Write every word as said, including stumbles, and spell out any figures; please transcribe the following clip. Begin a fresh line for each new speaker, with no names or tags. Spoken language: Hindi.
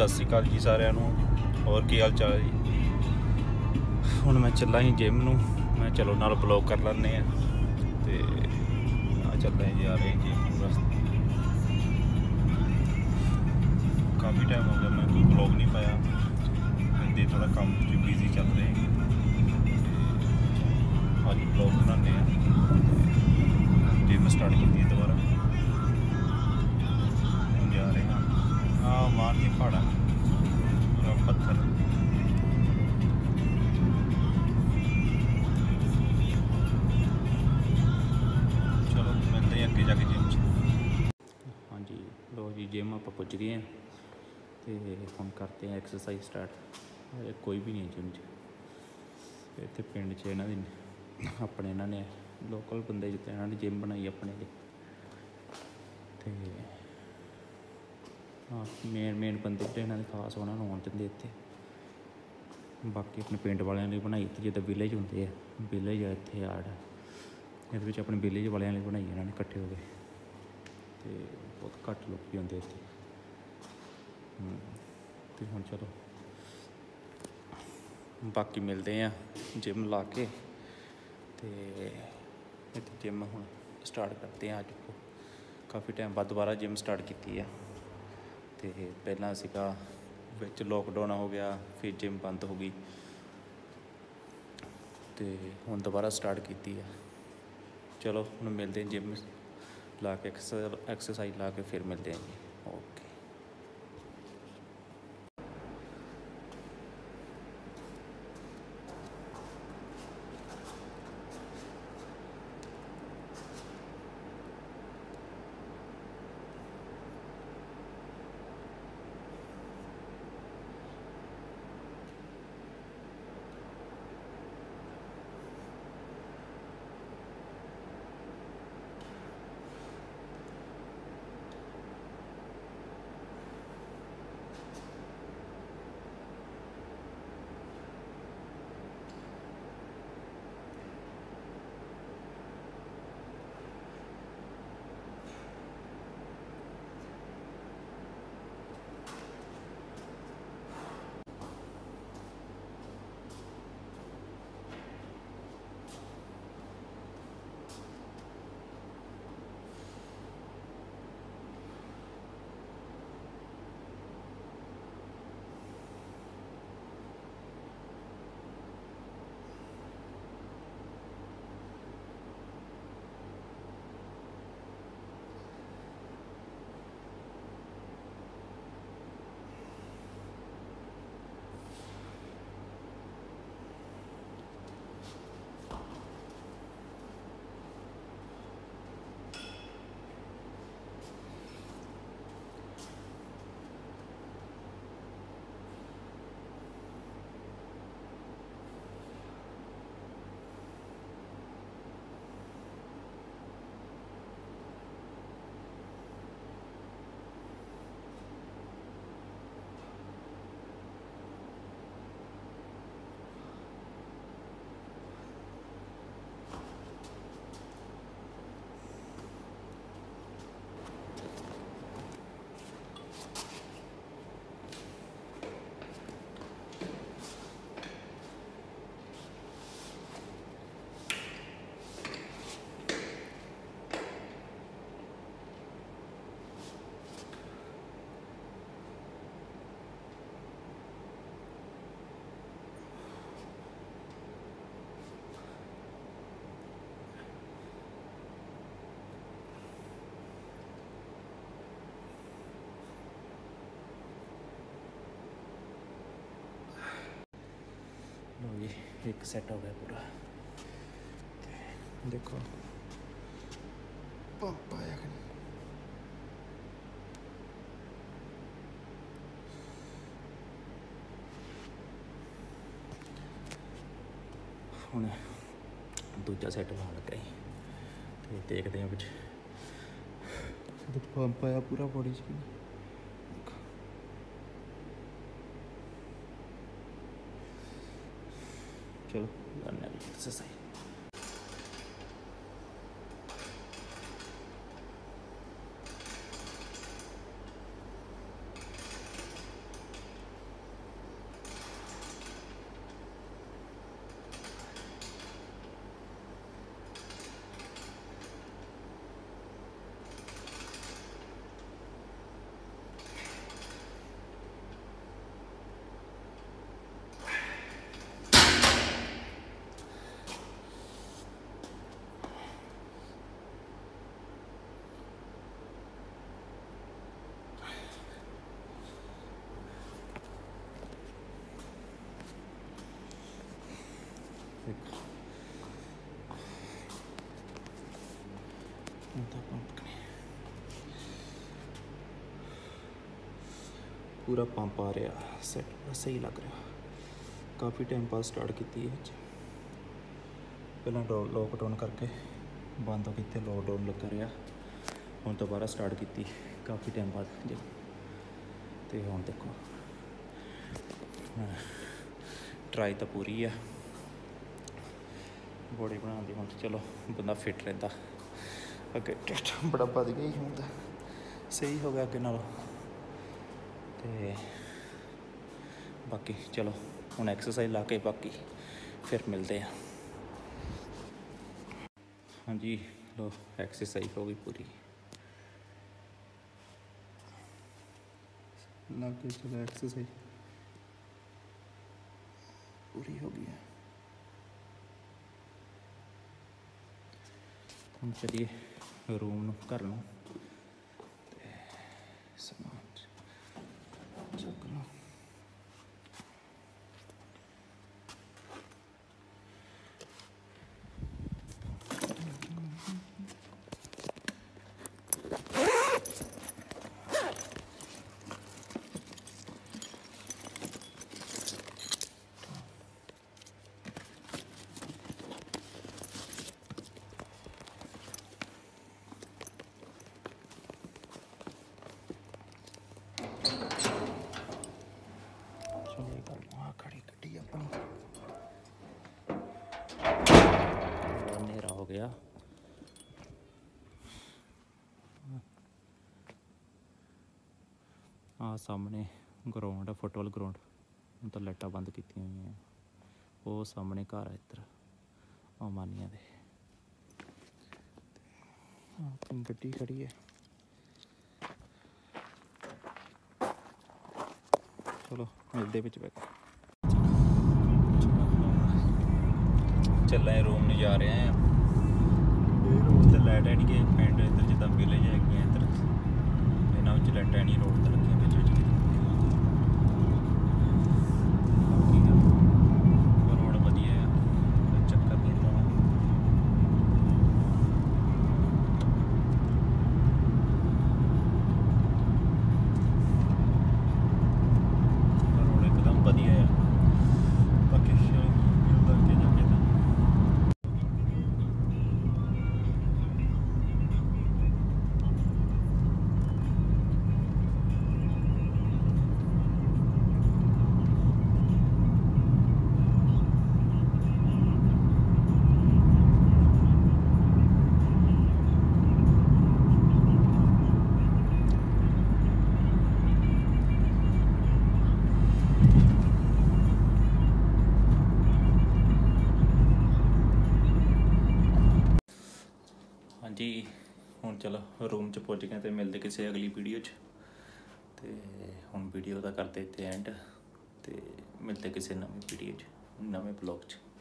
सत श्री अकाल जी सारिਆਂ ਨੂੰ। और की हाल चाल है जी। हुण मैं चला ही जिम नूं, मैं चलो नाल ब्लॉग कर लैंदे आ ते आ चलदे जी आ रहे हैं जिम नूं। बस काफ़ी टाइम हो गया मैं कोई ब्लॉग नहीं पाया, बंदे थोड़ा काम च बिजी चल रहे हैं। अज ब्लॉग बनाने जिम स्टार्ट की दोबारा जा रहे हैं। हाँ मार दी पहाड़ा पत्थर। चलो मिलते हैं अगे जाके जिम च। हाँ जी लो जी जिम आप पुज गए हैं तो हम करते हैं एक्सरसाइज स्टार्ट। कोई भी नहीं जिम च इतने पिंड च इन्हों दी अपने इन्होंने लोकल बंदे जिते इन्होंने जिम बनाई अपने लिए। तो हाँ मेन मेन बंदे जो इन्होंने खास उन्होंने आन दिंदे इत्थे। बाकी अपने पिंड वाले लिए बनाई इतने जिद्दां विलेज होंगे विलेज है इतने यार्ड ये अपने विलेज वाले लिए बनाई इन्होंने कट्ठे हो गए। तो बहुत घट्ट लोग आते इतने। तो हम चलो बाकी मिलते हैं जिम ला के तो इतने जिम हम स्टार्ट करते हैं। अज काफ़ी टाइम बाद दोबारा जिम स्टार्ट की है। तो पहला सीगा विच लॉकडाउन हो गया फिर जिम बंद हो गई तो हुण दोबारा स्टार्ट की है। चलो हुण मिलते हैं जिम ला के एक्सरसाइज ला के फिर मिलते हैं जी। ओके लो जी एक सेट हो गया पूरा। देखो पंप आया कि नहीं। हुण दूजा सैट ला लगा तो देखते हैं कुछ पंप आया पूरा बॉडी च। चलो करने एक्सरसाइज। पंप पूरा पंप आ रहा सैट पूरा सही लग रहा। काफ़ी टाइम बाद स्टार्ट की पहला लॉकडाउन करके बंद किए लॉकडाउन लगा रहा हम दोबारा स्टार्ट की काफ़ी टाइम बाद जब तो हम देखो ट्राई तो पूरी है बॉडी बनाने हम चलो बंदा फिट रहता। अगे टेस्ट बड़ा बद गया हूँ तो सही हो गया अगे नालों ते बाकी चलो हूँ एक्सरसाइज ला के बाकी फिर मिलते हैं। हाँ जी लो एक्सरसाइज हो गई पूरी ला के चलो एक्सरसाइज पूरी हो गई है। हम चलिए रूम घर लो समान चुक लो। अंधेरा हो गया आ सामने ग्राउंड है फुटबॉल ग्राउंड हम तो लाइटां बंद की हुई हैं। वो सामने घर है इधर अमानिया दे अपनी गड्डी खड़ी है। चलो मिलते बिच बैठ चल रूम नहीं जा रहे हैं रोड तो लाइट है नहीं कि पिंड इधर जिदा विलेज है इधर इन्होंने लाइट है नहीं रोड तो लगी बिच बिच रोड वधिया है चक्कर नहीं लाना। रोड एकदम वधिया है बाकी जाके जाके जी हुण चलो रूम च पहुँच गए तो मिलते किसी अगली वीडियो च ते हुण वीडियो का करते इत्थे एंड ते मिलते किसी नवी वीडियो च नवे ब्लॉग च।